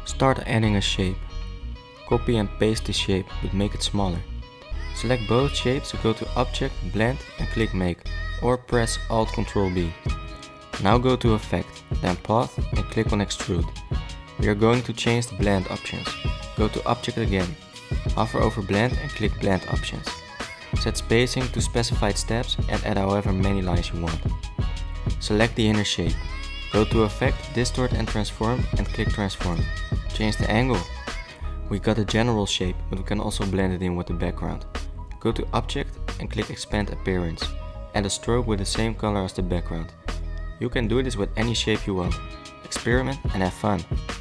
Start adding a shape. Copy and paste the shape, but make it smaller. Select both shapes, go to Object, Blend and click Make, or press Alt-Ctrl-B. Now go to Effect, then Path and click on Extrude. We are going to change the blend options. Go to Object again, hover over Blend and click Blend options. Set spacing to specified steps and add however many lines you want. Select the inner shape. Go to Effect, Distort and Transform and click Transform. Change the angle. We got a general shape, but we can also blend it in with the background. Go to Object and click Expand Appearance. Add a stroke with the same color as the background. You can do this with any shape you want. Experiment and have fun.